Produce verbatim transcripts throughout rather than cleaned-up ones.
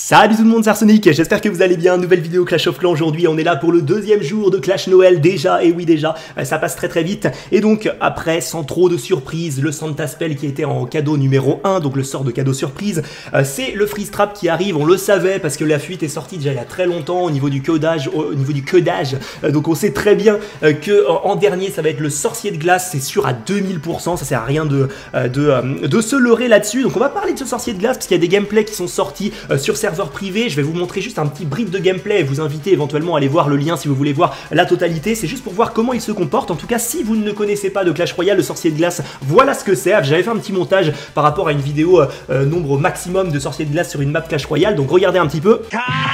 Salut tout le monde, c'est Arsenic, j'espère que vous allez bien. Nouvelle vidéo Clash of Clans aujourd'hui, on est là pour le deuxième jour de Clash Noël déjà, et oui déjà, ça passe très très vite. Et donc après, sans trop de surprise, le Santa Spell qui était en cadeau numéro un, donc le sort de cadeau surprise, euh, c'est le Freeze Trap qui arrive, on le savait parce que la fuite est sortie déjà il y a très longtemps au niveau du codage, au niveau du codage, euh, donc on sait très bien euh, que euh, en dernier ça va être le sorcier de glace, c'est sûr à deux mille pour cent, ça sert à rien de, euh, de, euh, de se leurrer là-dessus. Donc on va parler de ce sorcier de glace parce qu'il y a des gameplays qui sont sortis euh, sur serveur privé. Je vais vous montrer juste un petit brief de gameplay et vous inviter éventuellement à aller voir le lien si vous voulez voir la totalité. C'est juste pour voir comment il se comporte. En tout cas, si vous ne connaissez pas de Clash Royale, le sorcier de glace, voilà ce que c'est. J'avais fait un petit montage par rapport à une vidéo euh, nombre maximum de sorciers de glace sur une map Clash Royale, donc regardez un petit peu.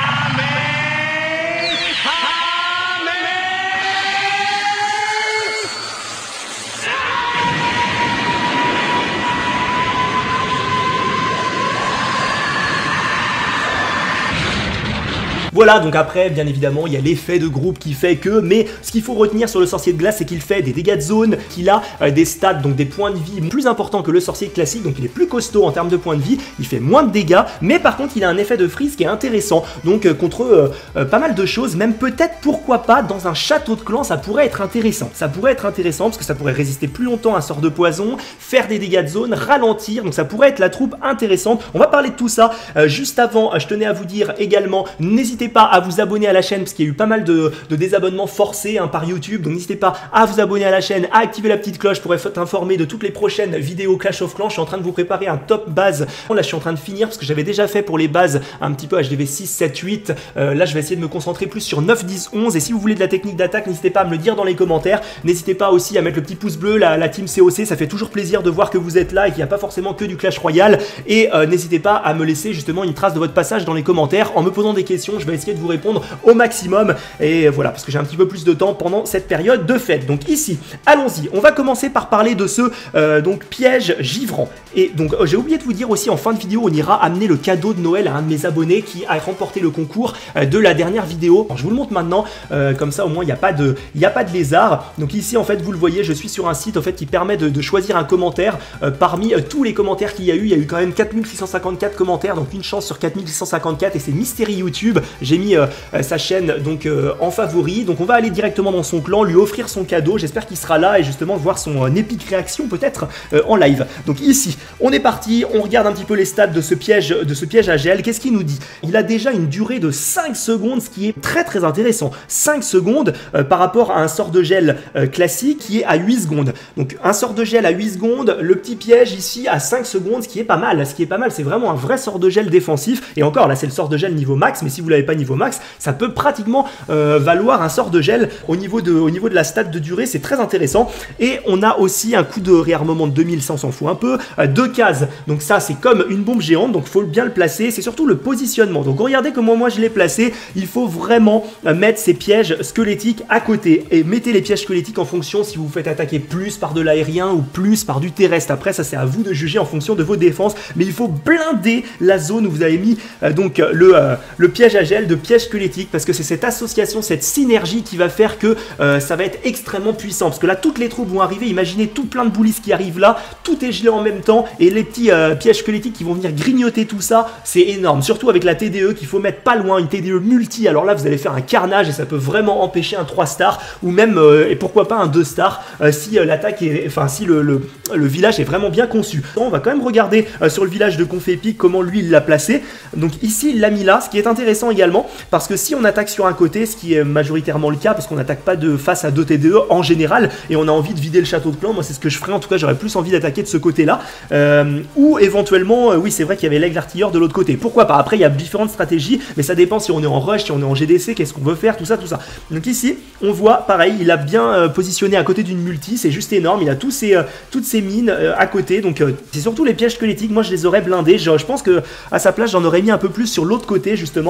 Voilà, donc après, bien évidemment, il y a l'effet de groupe qui fait que, mais ce qu'il faut retenir sur le sorcier de glace, c'est qu'il fait des dégâts de zone, qu'il a euh, des stats, donc des points de vie plus importants que le sorcier classique, donc il est plus costaud en termes de points de vie, il fait moins de dégâts, mais par contre, il a un effet de freeze qui est intéressant, donc euh, contre euh, euh, pas mal de choses, même peut-être, pourquoi pas, dans un château de clan, ça pourrait être intéressant. Ça pourrait être intéressant, parce que ça pourrait résister plus longtemps à un sort de poison, faire des dégâts de zone, ralentir, donc ça pourrait être la troupe intéressante. On va parler de tout ça. Euh, juste avant, euh, je tenais à vous dire également, n'hésitez pas à vous abonner à la chaîne parce qu'il y a eu pas mal de, de désabonnements forcés hein, par YouTube, donc n'hésitez pas à vous abonner à la chaîne, à activer la petite cloche pour être informé de toutes les prochaines vidéos Clash of Clans. Je suis en train de vous préparer un top base, là je suis en train de finir parce que j'avais déjà fait pour les bases un petit peu H D V six, sept, huit, euh, là je vais essayer de me concentrer plus sur neuf, dix, onze, et si vous voulez de la technique d'attaque, n'hésitez pas à me le dire dans les commentaires, n'hésitez pas aussi à mettre le petit pouce bleu, la, la team C O C, ça fait toujours plaisir de voir que vous êtes là et qu'il n'y a pas forcément que du Clash Royale, et euh, n'hésitez pas à me laisser justement une trace de votre passage dans les commentaires en me posant des questions, je vais essayer de vous répondre au maximum. Et voilà, parce que j'ai un petit peu plus de temps pendant cette période de fête. Donc ici, allons-y, on va commencer par parler de ce euh, donc piège givrant. Et donc euh, j'ai oublié de vous dire aussi, en fin de vidéo, on ira amener le cadeau de Noël à un de mes abonnés qui a remporté le concours euh, de la dernière vidéo. Alors, je vous le montre maintenant, euh, comme ça au moins il n'y a pas de, il n'y a pas de lézard. Donc ici en fait, vous le voyez, je suis sur un site en fait qui permet de, de choisir un commentaire euh, parmi euh, tous les commentaires qu'il y a eu. Il y a eu quand même quatre mille six cent cinquante-quatre commentaires, donc une chance sur quatre mille six cent cinquante-quatre, et c'est Mystery YouTube. J'ai mis euh, euh, sa chaîne donc euh, en favori, donc on va aller directement dans son clan, lui offrir son cadeau, j'espère qu'il sera là et justement voir son euh, épique réaction peut-être euh, en live. Donc ici, on est parti, on regarde un petit peu les stats de ce piège, de ce piège à gel. Qu'est-ce qu'il nous dit? Il a déjà une durée de cinq secondes, ce qui est très très intéressant. cinq secondes euh, par rapport à un sort de gel euh, classique qui est à huit secondes. Donc un sort de gel à huit secondes, le petit piège ici à cinq secondes, ce qui est pas mal. Ce qui est pas mal, c'est vraiment un vrai sort de gel défensif. Et encore, là c'est le sort de gel niveau max, mais si vous l'avez pas niveau max, ça peut pratiquement euh, valoir un sort de gel au niveau de, au niveau de la stat de durée, c'est très intéressant. Et on a aussi un coup de réarmement de deux mille, ça on s'en fout un peu, euh, deux cases, donc ça c'est comme une bombe géante, donc il faut bien le placer, c'est surtout le positionnement. Donc regardez comment moi je l'ai placé, il faut vraiment euh, mettre ces pièges squelettiques à côté, et mettez les pièges squelettiques en fonction si vous vous faites attaquer plus par de l'aérien ou plus par du terrestre. Après ça c'est à vous de juger en fonction de vos défenses, mais il faut blinder la zone où vous avez mis euh, donc le, euh, le piège à gel de pièges squelettiques, parce que c'est cette association, cette synergie qui va faire que euh, ça va être extrêmement puissant, parce que là toutes les troupes vont arriver, imaginez tout plein de bullies qui arrivent là, tout est gelé en même temps, et les petits euh, pièges squelettiques qui vont venir grignoter tout ça, c'est énorme, surtout avec la T D E qu'il faut mettre pas loin, une T D E multi, alors là vous allez faire un carnage et ça peut vraiment empêcher un trois stars, ou même, euh, et pourquoi pas un deux stars, euh, si euh, l'attaque est, enfin si le, le, le village est vraiment bien conçu. On va quand même regarder euh, sur le village de Conf Epic comment lui il l'a placé, donc ici il l'a mis là, ce qui est intéressant également, parce que si on attaque sur un côté, ce qui est majoritairement le cas, parce qu'on n'attaque pas de face à deux T D E en général, et on a envie de vider le château de clan, moi c'est ce que je ferais, en tout cas j'aurais plus envie d'attaquer de ce côté là, euh, ou éventuellement, euh, oui c'est vrai qu'il y avait l'aigle artilleur de l'autre côté, pourquoi pas, après il y a différentes stratégies, mais ça dépend si on est en rush, si on est en G D C, qu'est-ce qu'on veut faire, tout ça, tout ça. Donc ici, on voit, pareil, il a bien euh, positionné à côté d'une multi, c'est juste énorme, il a tous ses, euh, toutes ses mines euh, à côté, donc euh, c'est surtout les pièges squelettiques, moi je les aurais blindés, je, je pense que à sa place j'en aurais mis un peu plus sur l'autre côté, justement pour,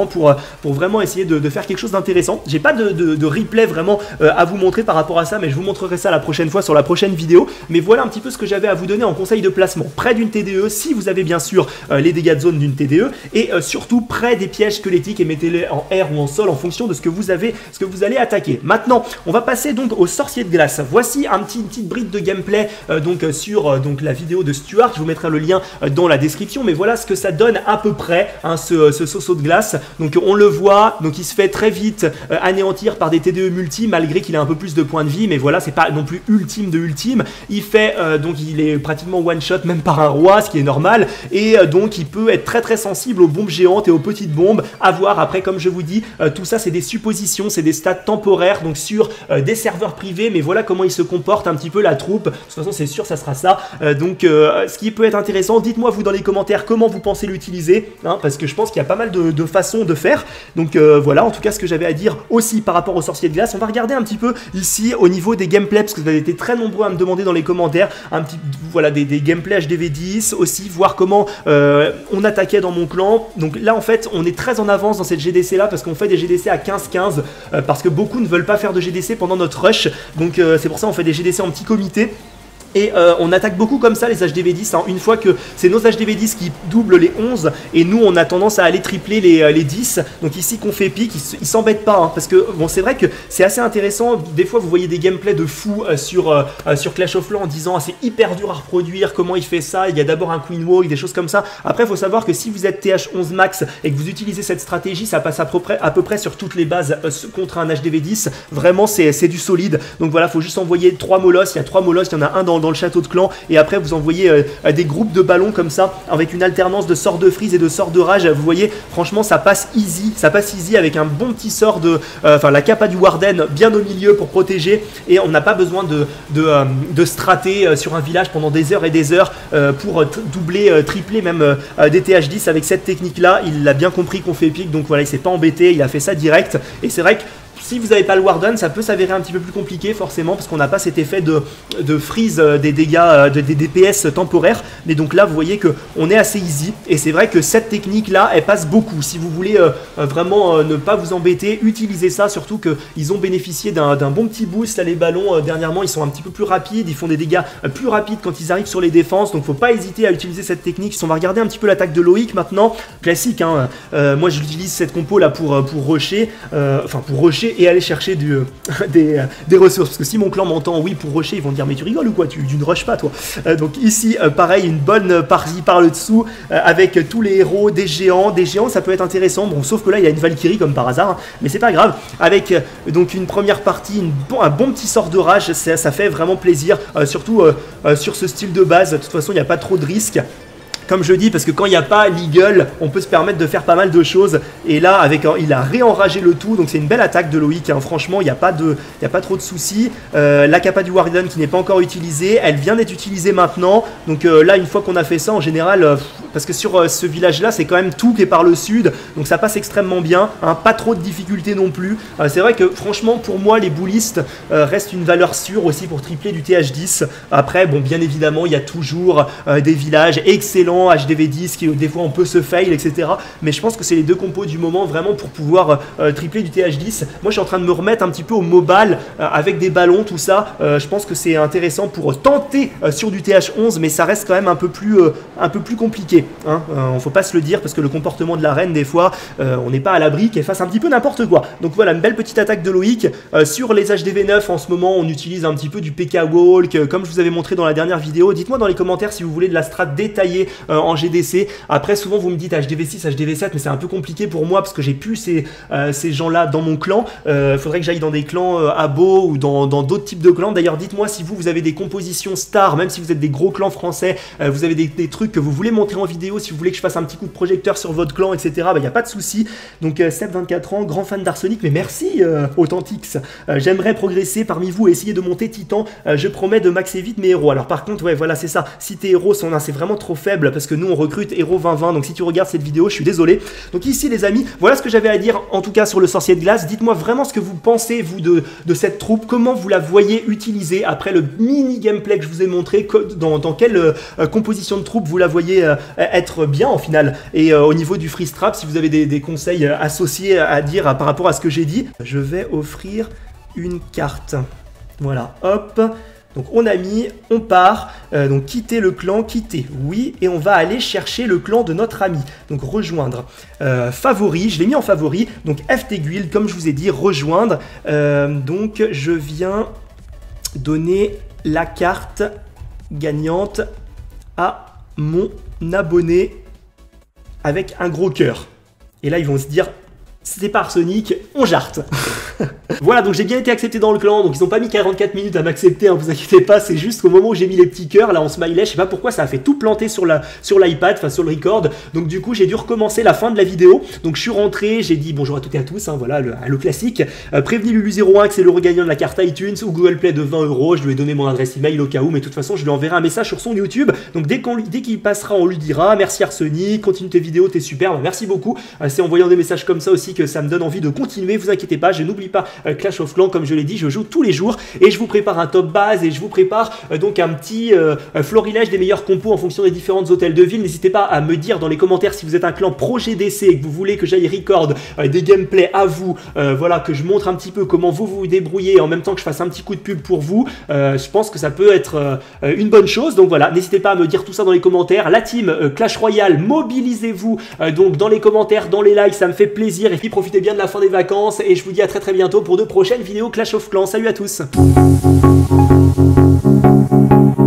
pour vraiment essayer de, de faire quelque chose d'intéressant. J'ai pas de, de, de replay vraiment euh, à vous montrer par rapport à ça, mais je vous montrerai ça la prochaine fois sur la prochaine vidéo. Mais voilà un petit peu ce que j'avais à vous donner en conseil de placement. Près d'une T D E, si vous avez bien sûr euh, les dégâts de zone d'une T D E, et euh, surtout près des pièges squelettiques, et mettez-les en air ou en sol en fonction de ce que vous avez, ce que vous allez attaquer. Maintenant, on va passer donc au sorcier de glace. Voici un petit, une petite bride de gameplay euh, donc euh, sur euh, donc la vidéo de Stuart. Je vous mettrai le lien euh, dans la description, mais voilà ce que ça donne à peu près, hein, ce, ce Soso de glace. Donc on le voit, donc il se fait très vite euh, anéantir par des T D E multi, malgré qu'il a un peu plus de points de vie, mais voilà, c'est pas non plus ultime de ultime. Il fait euh, donc il est pratiquement one shot même par un roi, ce qui est normal, et euh, donc il peut être très très sensible aux bombes géantes et aux petites bombes. À voir après, comme je vous dis, euh, tout ça c'est des suppositions, c'est des stats temporaires, donc sur euh, des serveurs privés, mais voilà comment il se comporte un petit peu la troupe. De toute façon c'est sûr ça sera ça. Euh, donc euh, ce qui peut être intéressant, dites-moi vous dans les commentaires comment vous pensez l'utiliser, hein, parce que je pense qu'il y a pas mal de, de façons de faire. Donc euh, voilà en tout cas ce que j'avais à dire aussi par rapport au sorcier de glace. On va regarder un petit peu ici au niveau des gameplays, parce que vous avez été très nombreux à me demander dans les commentaires un petit voilà des, des gameplays H D V dix aussi, voir comment euh, on attaquait dans mon clan. Donc là en fait on est très en avance dans cette G D C là, parce qu'on fait des G D C à quinze quinze, euh, parce que beaucoup ne veulent pas faire de G D C pendant notre rush. Donc euh, c'est pour ça on fait des G D C en petit comité. Et euh, on attaque beaucoup comme ça les H D V dix, hein. Une fois que c'est nos H D V dix qui doublent les onze, et nous on a tendance à aller tripler les, les dix. Donc ici qu'on fait pique, ils s'embêtent pas, hein, parce que bon c'est vrai que c'est assez intéressant. Des fois vous voyez des gameplays de fous euh, sur, euh, sur Clash of Clans en disant ah, c'est hyper dur à reproduire, comment il fait ça, il y a d'abord un Queen Walk, des choses comme ça. Après il faut savoir que si vous êtes T H onze max et que vous utilisez cette stratégie, ça passe à peu près, à peu près sur toutes les bases euh, contre un H D V dix. Vraiment c'est du solide. Donc voilà, faut juste envoyer trois molosses, il y a trois molosses, il y en a un dans, dans le château de clan, et après vous envoyez euh, des groupes de ballons comme ça, avec une alternance de sorts de freeze et de sorts de rage. Vous voyez, franchement ça passe easy, ça passe easy avec un bon petit sort de, euh, enfin la capa du Warden bien au milieu pour protéger, et on n'a pas besoin de, de, euh, de strater euh, sur un village pendant des heures et des heures euh, pour euh, doubler, euh, tripler même euh, des T H dix avec cette technique là. Il a bien compris qu'on fait pique, donc voilà, il s'est pas embêté, il a fait ça direct, et c'est vrai que si vous n'avez pas le Warden, ça peut s'avérer un petit peu plus compliqué forcément, parce qu'on n'a pas cet effet de, de freeze des dégâts, de, des D P S temporaires. Mais donc là, vous voyez qu'on est assez easy. Et c'est vrai que cette technique-là, elle passe beaucoup. Si vous voulez euh, vraiment euh, ne pas vous embêter, utilisez ça. Surtout qu'ils ont bénéficié d'un bon petit boost. Là, les ballons, euh, dernièrement, ils sont un petit peu plus rapides. Ils font des dégâts euh, plus rapides quand ils arrivent sur les défenses. Donc, faut pas hésiter à utiliser cette technique. Si on va regarder un petit peu l'attaque de Loïc maintenant. Classique, hein. Euh, moi, j'utilise cette compo là pour, pour rusher. Euh, enfin, pour rusher et aller chercher du, euh, des, euh, des ressources, parce que si mon clan m'entend oui pour rusher, ils vont dire mais tu rigoles ou quoi, tu, tu ne rushes pas toi. Euh, donc ici euh, pareil, une bonne partie par le dessous euh, avec tous les héros, des géants des géants ça peut être intéressant, bon sauf que là il y a une Valkyrie comme par hasard, hein, mais c'est pas grave, avec euh, donc une première partie, une bon, un bon petit sort de rage, ça, ça fait vraiment plaisir, euh, surtout euh, euh, sur ce style de base. De toute façon il n'y a pas trop de risques, comme je dis, parce que quand il n'y a pas l'Eagle, on peut se permettre de faire pas mal de choses. Et là, avec, il a réenragé le tout, donc c'est une belle attaque de Loïc, hein. Franchement, il n'y a, a pas trop de soucis. Euh, la capa du Warden qui n'est pas encore utilisée, elle vient d'être utilisée maintenant. Donc euh, là, une fois qu'on a fait ça, en général, euh, parce que sur euh, ce village-là, c'est quand même tout qui est par le sud, donc ça passe extrêmement bien, hein. Pas trop de difficultés non plus. Euh, c'est vrai que franchement, pour moi, les bullistes euh, restent une valeur sûre aussi pour tripler du T H dix. Après, bon, bien évidemment, il y a toujours euh, des villages excellents, H D V dix qui des fois on peut se fail, et cetera. Mais je pense que c'est les deux compos du moment vraiment pour pouvoir euh, tripler du T H dix. Moi je suis en train de me remettre un petit peu au mobile euh, avec des ballons, tout ça. Euh, je pense que c'est intéressant pour tenter euh, sur du T H onze, mais ça reste quand même un peu plus, euh, un peu plus compliqué. Hein. Euh, faut pas se le dire, parce que le comportement de la reine, des fois, euh, on n'est pas à l'abri qu'elle fasse un petit peu n'importe quoi. Donc voilà, une belle petite attaque de Loïc. Euh, sur les H D V neuf en ce moment, on utilise un petit peu du P K Walk, euh, comme je vous avais montré dans la dernière vidéo. Dites-moi dans les commentaires si vous voulez de la strat détaillée Euh, en G D C. Après souvent vous me dites H D V six, H D V sept, mais c'est un peu compliqué pour moi parce que j'ai plus ces, euh, ces gens là dans mon clan. Il euh, faudrait que j'aille dans des clans euh, abo ou dans d'autres types de clans. D'ailleurs dites-moi si vous vous avez des compositions stars, même si vous êtes des gros clans français, euh, vous avez des, des trucs que vous voulez montrer en vidéo, si vous voulez que je fasse un petit coup de projecteur sur votre clan, etc. Bah, y a pas de souci. Donc euh, Seb vingt-quatre ans, grand fan d'Arsonic, mais merci euh, Authentix. Euh, J'aimerais progresser parmi vous et essayer de monter Titan. Euh, je promets de maxer vite mes héros. Alors par contre ouais voilà c'est ça, si tes héros sont c'est vraiment trop faible, parce que nous on recrute héros vingt vingt, donc si tu regardes cette vidéo je suis désolé. Donc ici les amis, voilà ce que j'avais à dire en tout cas sur le sorcier de glace. Dites-moi vraiment ce que vous pensez vous de, de cette troupe, comment vous la voyez utilisée après le mini gameplay que je vous ai montré, dans, dans quelle euh, composition de troupe vous la voyez euh, être bien en final. Et euh, au niveau du freeze trap, si vous avez des, des conseils associés à dire à, par rapport à ce que j'ai dit, je vais offrir une carte. Voilà, hop. Donc on a mis, on part, euh, donc quitter le clan, quitter, oui, et on va aller chercher le clan de notre ami, donc rejoindre, euh, favori, je l'ai mis en favori, donc F T Guild, comme je vous ai dit, rejoindre, euh, donc je viens donner la carte gagnante à mon abonné avec un gros cœur, et là ils vont se dire, c'était par Sonic, on jarte. Voilà, donc j'ai bien été accepté dans le clan, donc ils n'ont pas mis quarante-quatre minutes à m'accepter, hein, vous inquiétez pas, c'est juste qu'au moment où j'ai mis les petits cœurs, là en smiley, je sais pas pourquoi ça a fait tout planter sur la sur l'iPad, enfin sur le record, donc du coup j'ai dû recommencer la fin de la vidéo, donc je suis rentré, j'ai dit bonjour à toutes et à tous, hein, voilà le, le classique, euh, prévenu Lulu zéro un que c'est le regagnant de la carte iTunes ou Google Play de vingt euros, je lui ai donné mon adresse email au cas où, mais de toute façon je lui enverrai un message sur son YouTube, donc dès qu'on dès qu'il passera on lui dira merci Arsenic, continue tes vidéos, t'es super, merci beaucoup, euh, c'est en voyant des messages comme ça aussi que ça me donne envie de continuer, vous inquiétez pas, je n'oublie pas euh, Clash of Clans, comme je l'ai dit, je joue tous les jours et je vous prépare un top base et je vous prépare euh, donc un petit euh, florilège des meilleurs compos en fonction des différentes hôtels de ville. N'hésitez pas à me dire dans les commentaires si vous êtes un clan pro G D C et que vous voulez que j'aille record euh, des gameplays à vous, euh, voilà, que je montre un petit peu comment vous vous débrouillez en même temps que je fasse un petit coup de pub pour vous. Euh, je pense que ça peut être euh, une bonne chose. Donc voilà, n'hésitez pas à me dire tout ça dans les commentaires. La team euh, Clash Royale, mobilisez-vous euh, donc dans les commentaires, dans les likes, ça me fait plaisir. Et puis profitez bien de la fin des vacances et je vous dis à très très bientôt pour de prochaines vidéos Clash of Clans. Salut à tous.